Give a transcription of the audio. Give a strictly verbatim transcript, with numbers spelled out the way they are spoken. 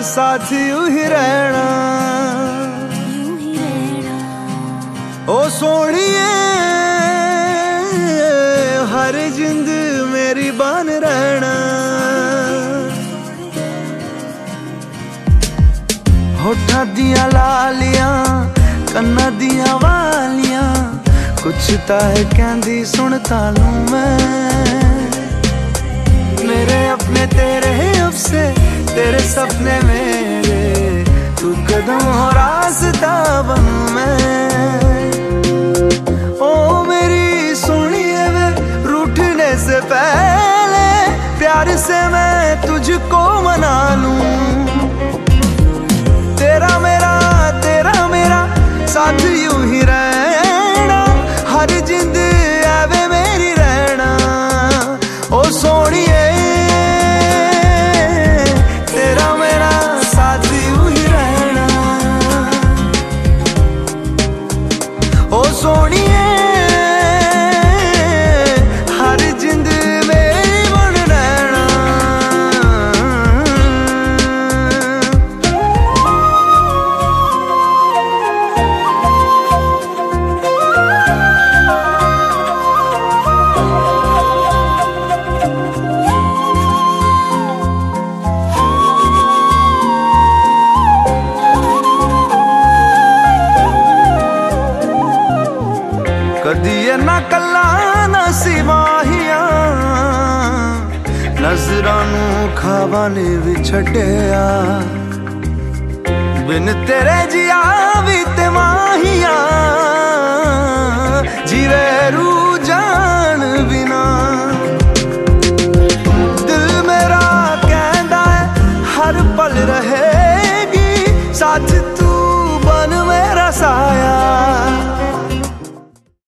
साथ यूं ही रहना, ओ सोनिए हर जिंद मेरी बन रहना। होठा दिया लालियां कन्ना दिया वालियां, कुछ ता है कहंदी सुनता लूं मैं। मेरे अपने तेरे अफसे तेरे सपने मेरे, तू कदम हो रास्ता बनूं मैं। ओ मेरी सोनिए वे रूठने से पहले प्यार से मैं तुझको मना लूं। तेरा मेरा तेरा मेरा साथ यूं ही रहना, हर जिंद आवे मेरी रहना। ओ सोनिए तेरा मेरा साथ यूं ही रहना, ओ सोनिए हर जिंद मेरी बन रहना। कदी ना कला ना सिवाहिया, नजरां नू खाबां ने भी छड्डिया। बिन तेरे जिया